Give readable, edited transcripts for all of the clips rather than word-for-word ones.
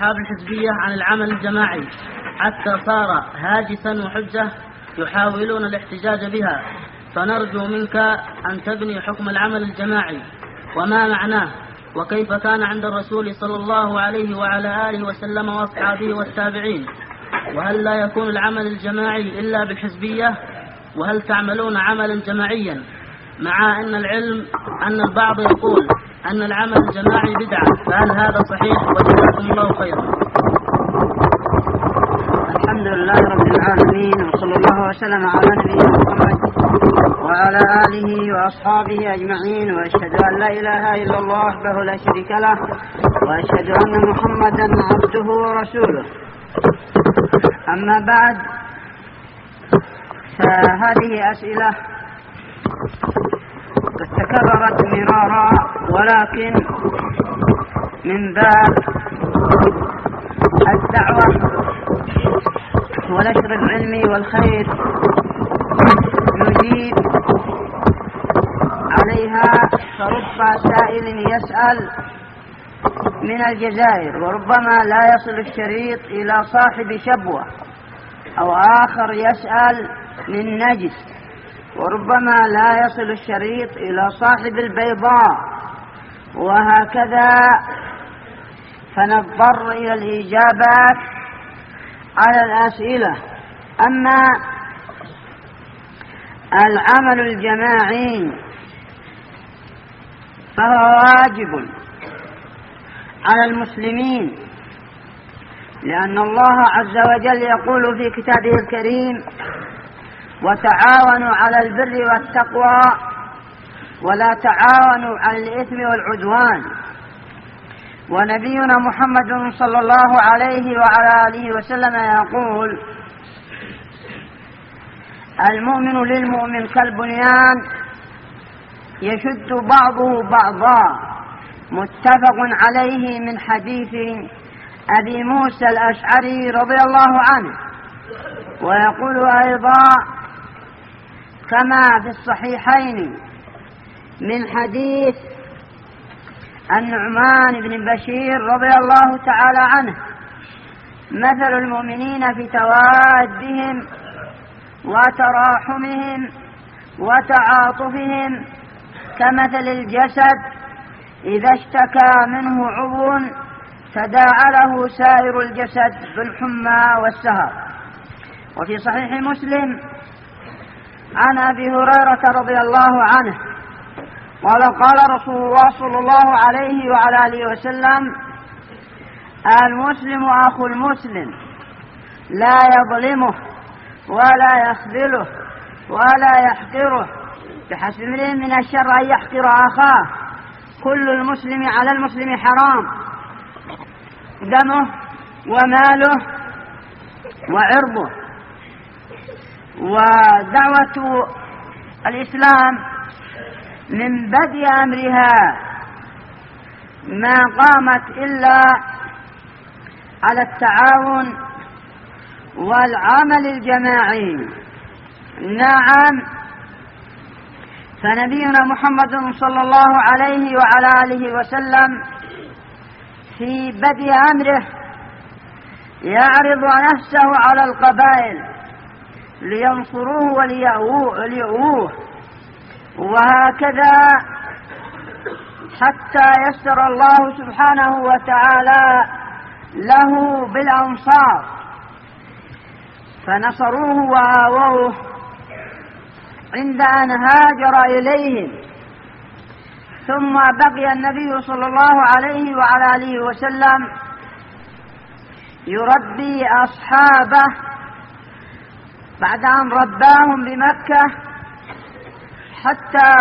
أصحاب الحزبية عن العمل الجماعي حتى صار هاجسا وحجة يحاولون الاحتجاج بها، فنرجو منك أن تبني حكم العمل الجماعي وما معناه، وكيف كان عند الرسول صلى الله عليه وعلى آله وسلم وأصحابه والتابعين، وهل لا يكون العمل الجماعي إلا بالحزبية، وهل تعملون عملا جماعيا، مع أن العلم أن البعض يقول أن العمل الجماعي بدعة، فهل هذا صحيح؟ وجزاكم الله خيرا. الحمد لله رب العالمين، وصلى الله وسلم على نبينا محمد وعلى آله وأصحابه أجمعين، وأشهد أن لا إله إلا الله وحده لا شريك له، وأشهد أن محمدا عبده ورسوله. أما بعد، فهذه أسئلة قد تكررت مرارا، ولكن من باب الدعوة ونشر العلم والخير نجيب عليها. فرب سائل يسأل من الجزائر، وربما لا يصل الشريط إلى صاحب شبوة، أو آخر يسأل من نجس، وربما لا يصل الشريط إلى صاحب البيضاء، وهكذا، فنضطر إلى الإجابات على الأسئلة. أما العمل الجماعي فهو واجب على المسلمين، لأن الله عز وجل يقول في كتابه الكريم: وتعاونوا على البر والتقوى ولا تعاونوا على الإثم والعدوان. ونبينا محمد صلى الله عليه وعلى آله وسلم يقول: المؤمن للمؤمن كالبنيان يشد بعضه بعضا، متفق عليه، من حديث أبي موسى الأشعري رضي الله عنه. ويقول أيضا كما في الصحيحين من حديث النعمان بن بشير رضي الله تعالى عنه: مثل المؤمنين في توادهم وتراحمهم وتعاطفهم كمثل الجسد إذا اشتكى منه عضو تداعى له سائر الجسد بالحمى والسهر. وفي صحيح مسلم عن أبي هريرة رضي الله عنه قال: قال رسول الله صلى الله عليه وعلى آله وسلم: المسلم أخو المسلم، لا يظلمه ولا يخذله ولا يحقره، بحسب امرئ من الشر أن يحقر أخاه، كل المسلم على المسلم حرام، دمه وماله وعرضه. ودعوة الإسلام من بدء أمرها ما قامت إلا على التعاون والعمل الجماعي. نعم، فنبينا محمد صلى الله عليه وعلى آله وسلم في بدء أمره يعرض نفسه على القبائل لينصروه وليؤوه، وهكذا حتى يسر الله سبحانه وتعالى له بالأنصار، فنصروه وآووه عند أن هاجر إليهم. ثم بقي النبي صلى الله عليه وعلى آله وسلم يربي أصحابه بعد أن رباهم بمكة، حتى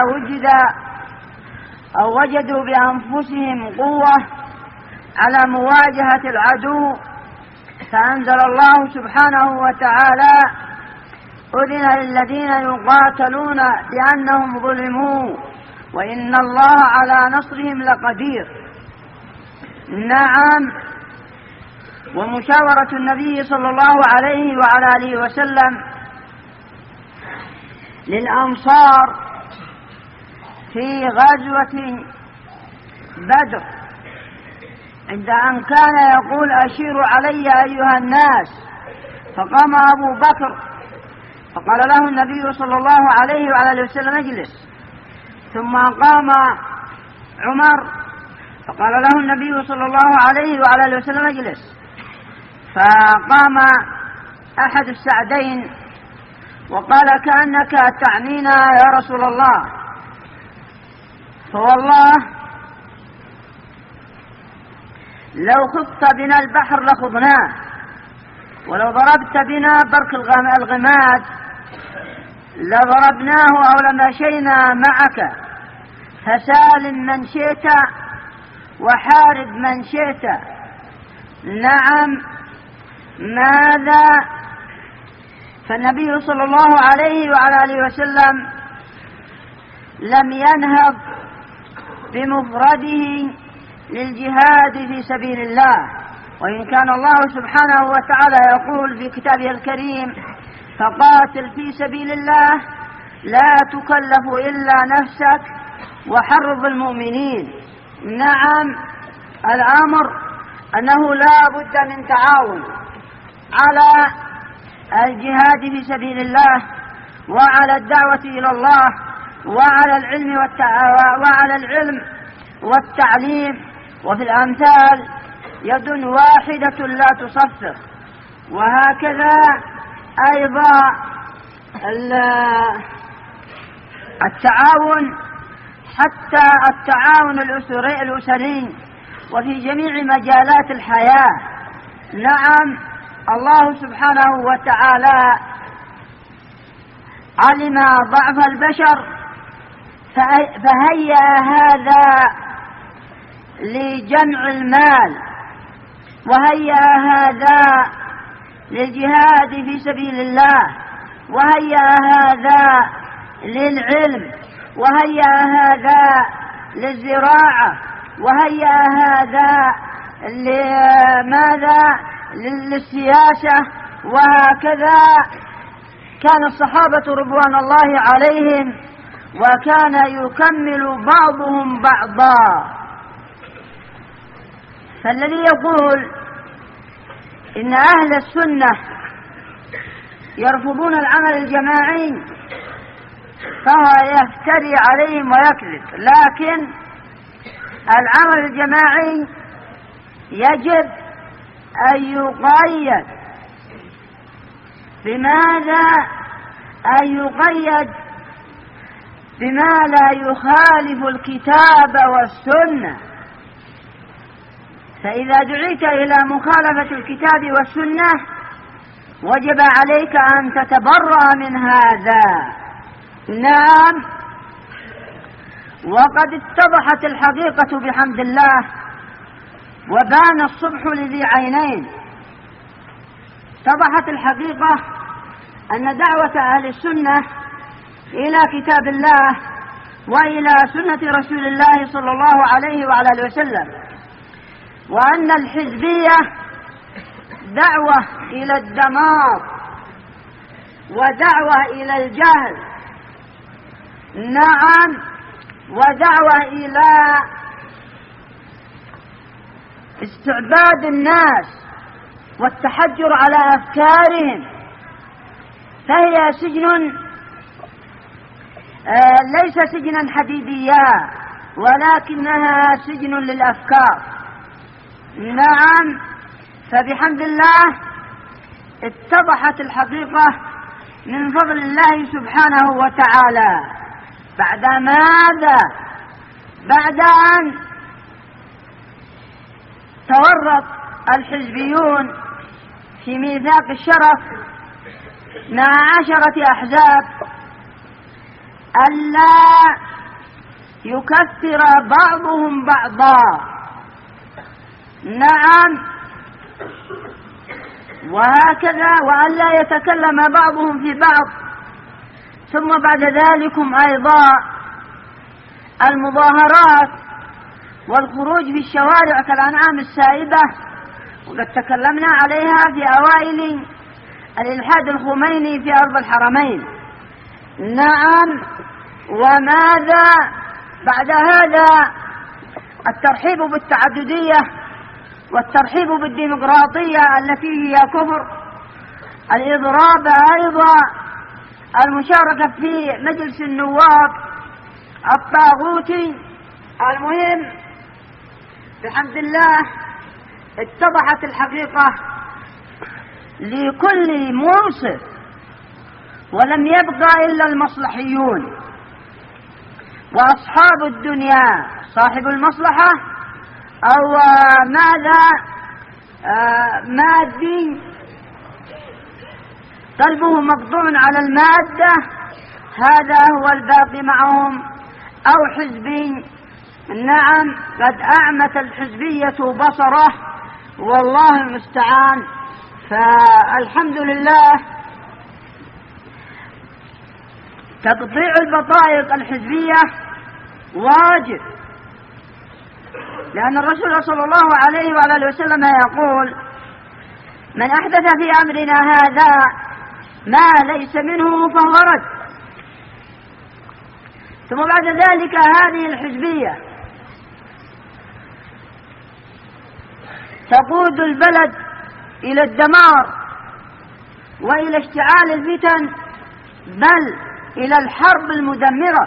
وجدوا بأنفسهم قوة على مواجهة العدو، فأنزل الله سبحانه وتعالى: أذن للذين يقاتلون بأنهم ظلموا وإن الله على نصرهم لقدير. نعم، ومشاورة النبي صلى الله عليه وعلى آله وسلم للأنصار في غزوة بدر عند أن كان يقول أشيروا علي أيها الناس، فقام أبو بكر فقال له النبي صلى الله عليه وعلى وسلم اجلس، ثم قام عمر فقال له النبي صلى الله عليه وعلى وسلم اجلس، فقام أحد السعدين وقال كأنك تعنينا يا رسول الله، فوالله لو خضت بنا البحر لخضناه، ولو ضربت بنا برك الغماد لضربناه أو لمشينا معك، فسالم من شئت وحارب من شئت. نعم ماذا؟ فالنبي صلى الله عليه وعلى آله وسلم لم ينهض بمفرده للجهاد في سبيل الله، وإن كان الله سبحانه وتعالى يقول في كتابه الكريم فقاتل في سبيل الله لا تكلف إلا نفسك وحرض المؤمنين. نعم الأمر أنه لا بد من تعاون على الجهاد في سبيل الله وعلى الدعوة إلى الله وعلى العلم والتعليم، وفي الأمثال يد واحدة لا تصفر. وهكذا أيضا التعاون، حتى التعاون الأسري وفي جميع مجالات الحياة. نعم الله سبحانه وتعالى علم ضعف البشر فهيأ هذا لجمع المال، وهيأ هذا للجهاد في سبيل الله، وهيأ هذا للعلم، وهيأ هذا للزراعة، وهيأ هذا لماذا؟ للسياسة. وهكذا كان الصحابة رضوان الله عليهم وكان يكمل بعضهم بعضا. فالذي يقول إن أهل السنة يرفضون العمل الجماعي فهو يفتري عليهم ويكذب، لكن العمل الجماعي يجب أن يقيد. بماذا؟ أن يقيد بما لا يخالف الكتاب والسنة. فإذا دعيت إلى مخالفة الكتاب والسنة وجب عليك أن تتبرأ من هذا. نعم وقد اتضحت الحقيقة بحمد الله وبان الصبح لذي عينين. اتضحت الحقيقة أن دعوة أهل السنة إلى كتاب الله وإلى سنة رسول الله صلى الله عليه وعلى آله وسلم، وأن الحزبية دعوة إلى الدمار ودعوة إلى الجهل. نعم ودعوة إلى استعباد الناس والتحجر على أفكارهم، فهي سجن ليس سجنا حديديا ولكنها سجن للأفكار. نعم فبحمد الله اتضحت الحقيقة من فضل الله سبحانه وتعالى. بعد ماذا؟ بعد أن تورط الحزبيون في ميثاق الشرف مع 10 أحزاب ألا يكثر بعضهم بعضا. نعم وهكذا وألا يتكلم بعضهم في بعض. ثم بعد ذلكم أيضا المظاهرات والخروج في الشوارع كالأنعام السائبة، وقد تكلمنا عليها في أوائل الإلحاد الخميني في أرض الحرمين. نعم وماذا بعد هذا؟ الترحيب بالتعددية والترحيب بالديمقراطية التي هي كفر، الإضراب أيضا، المشاركة في مجلس النواب الطاغوتي. المهم بحمد الله اتضحت الحقيقة لكل منصف، ولم يبقى إلا المصلحيون وأصحاب الدنيا، صاحب المصلحة أو ماذا مادي قلبه مقطوع على المادة، هذا هو الباقي معهم، أو حزبي. نعم، قد أعمت الحزبية بصره، والله المستعان. فالحمد لله تقطيع البطائق الحزبية واجب، لأن الرسول صلى الله عليه وعلى وسلم يقول: من أحدث في أمرنا هذا ما ليس منه فهو رد. ثم بعد ذلك هذه الحزبية تقود البلد إلى الدمار وإلى اشتعال الفتن، بل إلى الحرب المدمرة،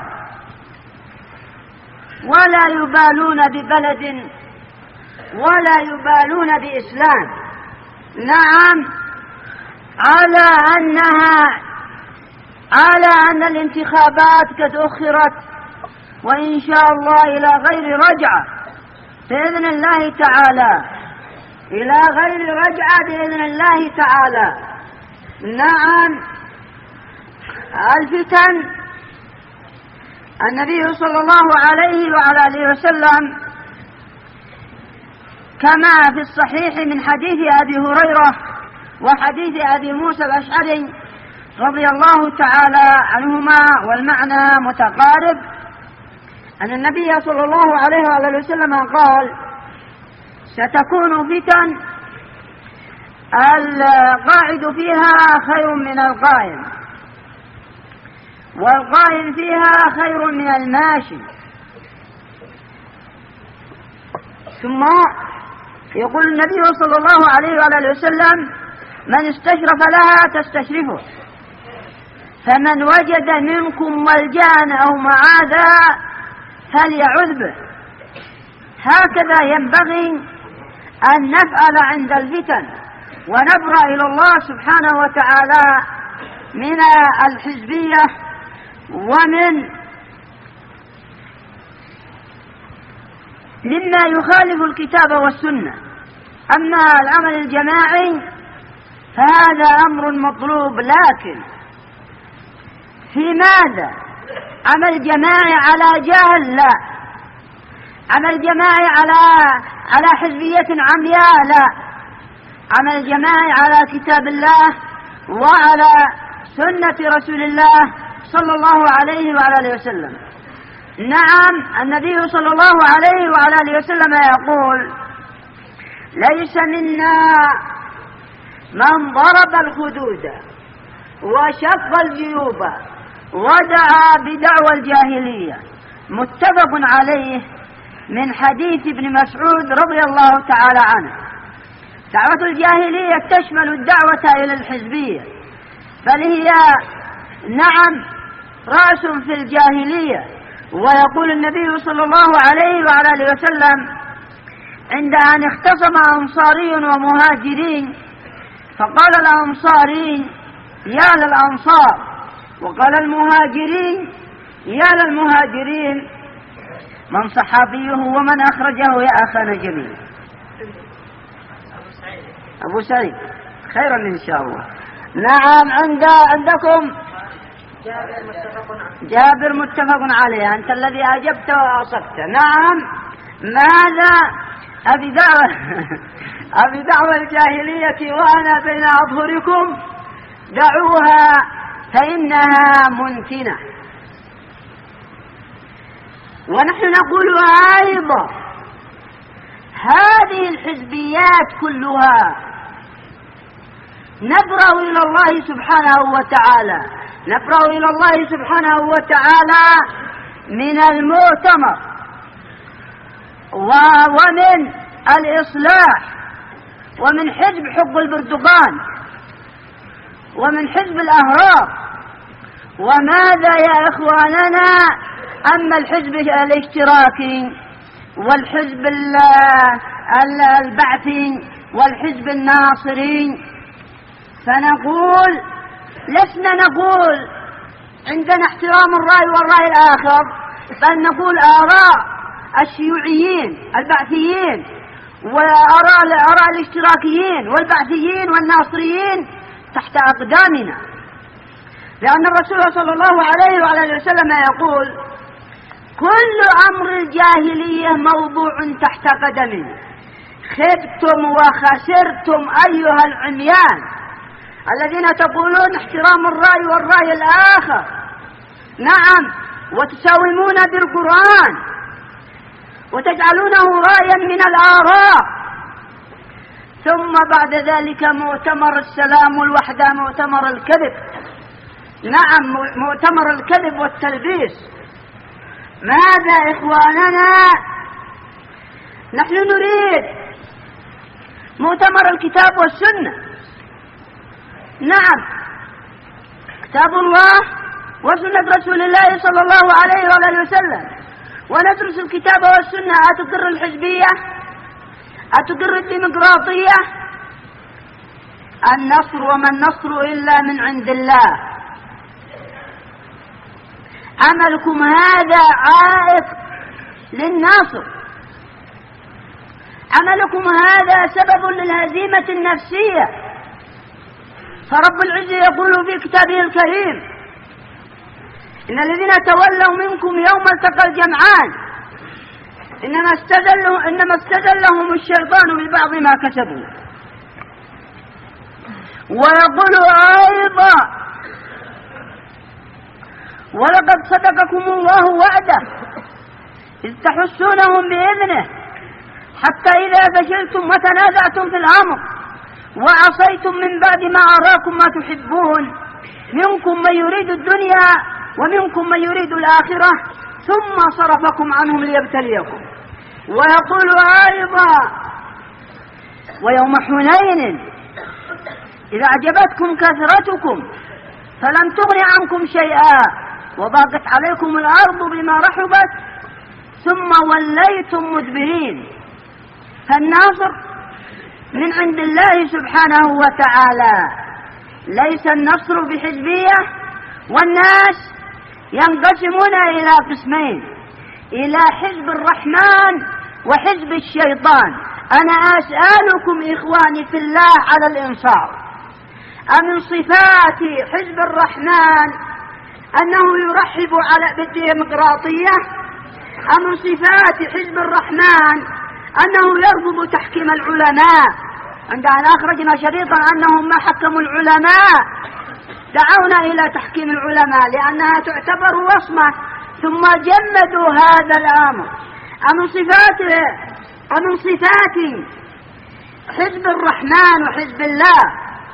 ولا يبالون ببلد ولا يبالون بإسلام. نعم، على أن الانتخابات قد أخرت، وإن شاء الله إلى غير رجعة بإذن الله تعالى، إلى غير رجعة بإذن الله تعالى. نعم، الفتن النبي صلى الله عليه وعلى آله وسلم كما في الصحيح من حديث أبي هريرة وحديث أبي موسى الأشعري رضي الله تعالى عنهما، والمعنى متقارب، أن النبي صلى الله عليه وعلى وسلم قال: ستكون فتن القاعد فيها خير من القائم، والقائم فيها خير من الماشي. ثم يقول النبي صلى الله عليه وعلى وسلم: من استشرف لها تستشرفه، فمن وجد منكم ملجأ أو معاذا فليعذ به. هكذا ينبغي أن نفعل عند الفتن، ونبرأ إلى الله سبحانه وتعالى من الحزبية مما يخالف الكتاب والسنة. أما العمل الجماعي فهذا أمر مطلوب، لكن في ماذا؟ عمل جماعي على جهل؟ لا. عمل جماعي على حزبية عمياء؟ لا. عمل جماعي على كتاب الله وعلى سنة رسول الله صلى الله عليه وعلى آله وسلم. نعم، النبي صلى الله عليه وعلى آله وسلم يقول: ليس منا من ضرب الخدود وشق الجيوب ودعا بدعوى الجاهلية. متفق عليه من حديث ابن مسعود رضي الله تعالى عنه. دعوة الجاهلية تشمل الدعوة إلى الحزبية، بل هي نعم رأس في الجاهلية. ويقول النبي صلى الله عليه وعلى آله وسلم عند أن اختصم أنصاري ومهاجرين، فقال الأنصاري: يا للأنصار، وقال المهاجرين: يا للمهاجرين، من صحابيه ومن أخرجه يا أخانا جميل؟ أبو سعيد، خيرا إن شاء الله. نعم، عندكم جابر متفق عليه، أنت الذي أجبت وأصبت. نعم، ماذا؟ أبي دعوة الجاهلية وأنا بين أظهركم، دعوها فإنها منتنة. ونحن نقول أيضا هذه الحزبيات كلها نبرأ إلى الله سبحانه وتعالى، نبرأ إلى الله سبحانه وتعالى من المؤتمر ومن الإصلاح، ومن حزب حب البرتقال، ومن حزب الأهراب. وماذا يا إخواننا؟ أما الحزب الاشتراكي والحزب البعثي والحزب الناصري، فنقول لسنا نقول عندنا احترام الرأي والرأي الآخر، بل نقول آراء الشيوعيين البعثيين وآراء الاشتراكيين والبعثيين والناصريين تحت أقدامنا، لأن الرسول صلى الله عليه وعلى وسلم يقول: كل أمر الجاهلية موضوع تحت قدمنا، خبتم وخسرتم أيها العميان الذين تقولون احترام الرأي والرأي الآخر. نعم، وتساومون بالقرآن وتجعلونه رأيا من الآراء، ثم بعد ذلك مؤتمر السلام والوحدة، مؤتمر الكذب. نعم، مؤتمر الكذب والتلبيس. ماذا إخواننا؟ نحن نريد مؤتمر الكتاب والسنة. نعم، كتاب الله وسنة رسول الله صلى الله عليه وآله وسلم، وندرس الكتاب والسنة. أتقر الحزبية؟ أتقر الديمقراطية؟ النصر، وما النصر إلا من عند الله. عملكم هذا عائق للناصر، عملكم هذا سبب للهزيمة النفسية. فرب العزة يقول في كتابه الكريم: إن الذين تولوا منكم يوم التقى الجمعان إنما استزلهم الشيطان ببعض ما كسبوا. ويقول أيضا: ولقد صدقكم الله وعده إذ تحسونهم بإذنه حتى إذا فشلتم وتنازعتم في الأمر وعصيتم من بعد ما أراكم ما تحبون، منكم من يريد الدنيا ومنكم من يريد الآخرة ثم صرفكم عنهم ليبتليكم. ويقول أيضا: ويوم حنين إذا أعجبتكم كثرتكم فلم تغن عنكم شيئا وضاقت عليكم الأرض بما رحبت ثم وليتم مدبرين. فالناصر من عند الله سبحانه وتعالى، ليس النصر بحزبية. والناس ينقسمون إلى قسمين: إلى حزب الرحمن وحزب الشيطان. أنا أسألكم إخواني في الله على الإنصاف، أمن صفات حزب الرحمن أنه يرحب بالديمقراطية؟ أمن صفات حزب الرحمن أنه يرفض تحكيم العلماء؟ عندنا أخرجنا شريطا أنهم ما حكموا العلماء، دعونا إلى تحكيم العلماء لأنها تعتبر وصمة، ثم جمدوا هذا الأمر. أمن صفات حزب الرحمن وحزب الله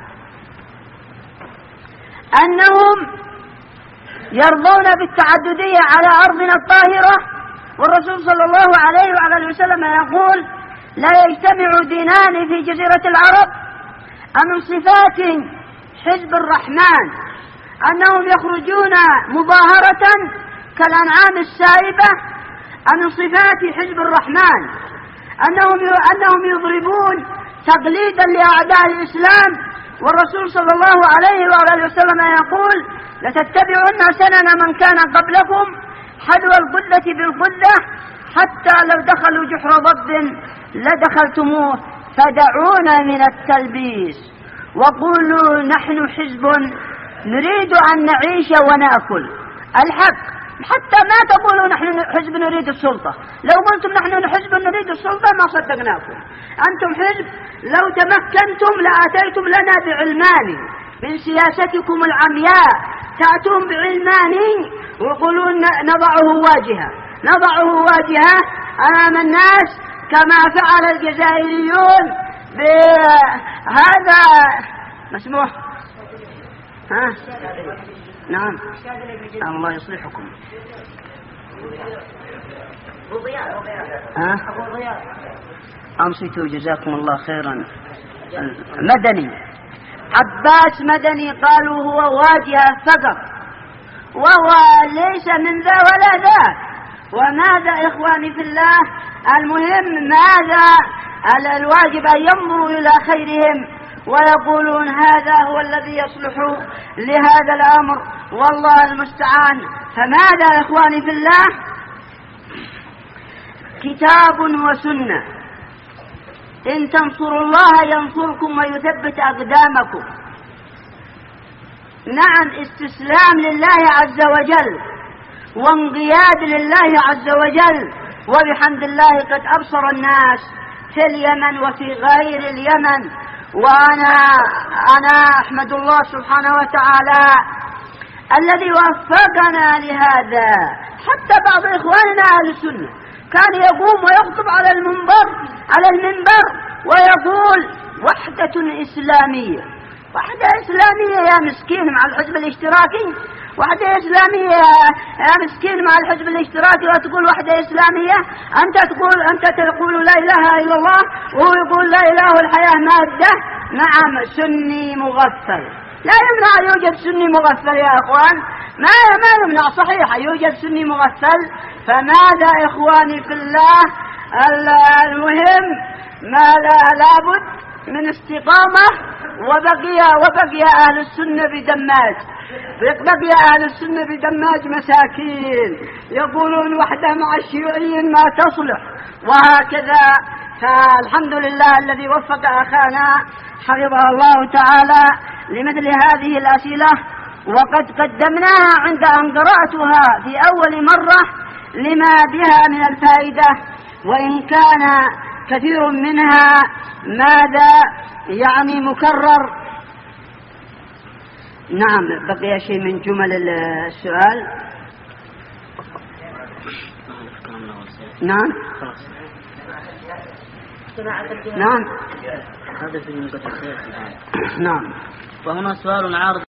أنهم يرضون بالتعددية على أرضنا الطاهرة، والرسول صلى الله عليه وعلى وسلم يقول: لا يجتمع دينان في جزيرة العرب. أمن صفات حزب الرحمن أنهم يخرجون مظاهرة كالأنعام السائبة. أمن صفات حزب الرحمن أنهم يضربون تقليدا لأعداء الإسلام، والرسول صلى الله عليه وآله وسلم يقول: لتتبعن سنن من كان قبلكم حذو القدة بالقدة حتى لو دخلوا جحر ضب لدخلتموه فدعونا من التلبيس وقولوا نحن حزب نريد أن نعيش ونأكل الحق. حتى ما تقولوا نحن حزب نريد السلطة. لو قلتم نحن حزب نريد السلطة ما صدقناكم. أنتم حزب لو تمكنتم لآتيتم لنا بعلمان من سياستكم العمياء، تأتون بعلمان ويقولون نضعه واجهة أمام الناس كما فعل الجزائريون بهذا مسموح. نعم، الله يصلحكم. أنصتوا جزاكم الله خيرا. مدني، عباس مدني قالوا هو واجهة فقط، وهو ليس من ذا ولا ذا. وماذا إخواني في الله؟ المهم ماذا الواجب أن ينظروا إلى خيرهم ويقولون هذا هو الذي يصلح لهذا الأمر، والله المستعان. فماذا إخواني في الله؟ كتاب وسنة، إن تنصروا الله ينصركم ويثبت أقدامكم. نعم، استسلام لله عز وجل وانقياد لله عز وجل. وبحمد الله قد أبصر الناس في اليمن وفي غير اليمن، وأنا أحمد الله سبحانه وتعالى الذي وفقنا لهذا. حتى بعض إخواننا أهل السنة كان يقوم ويخطب على المنبر ويقول وحدة إسلامية. وحدة إسلامية يا مسكين مع الحزب الاشتراكي، وحدة إسلامية يا مسكين مع الحزب الاشتراكي، وتقول وحدة إسلامية. أنت تقول لا إله إلا الله وهو يقول لا إله الحياة مادة. نعم، سني مغفل، لا يمنع يوجد سني مغفل يا أخوان، ما يمنع، صحيح يوجد سني مغفل. فماذا إخواني في الله؟ المهم ما لابد من استقامة. وبقي أهل السنة بدماج، بقي أهل السنة بدماج مساكين يقولون وحدة مع الشيوعيين ما تصلح، وهكذا. فالحمد لله الذي وفق أخانا حفظه الله تعالى لمثل هذه الأسئلة، وقد قدمناها عند أن قرأتها في أول مرة لما بها من الفائدة، وإن كان كثير منها ماذا يعني مكرر. نعم، بقي شيء من جمل السؤال. نعم نعم هذا في المقدسات. نعم. وهنا سؤال عارض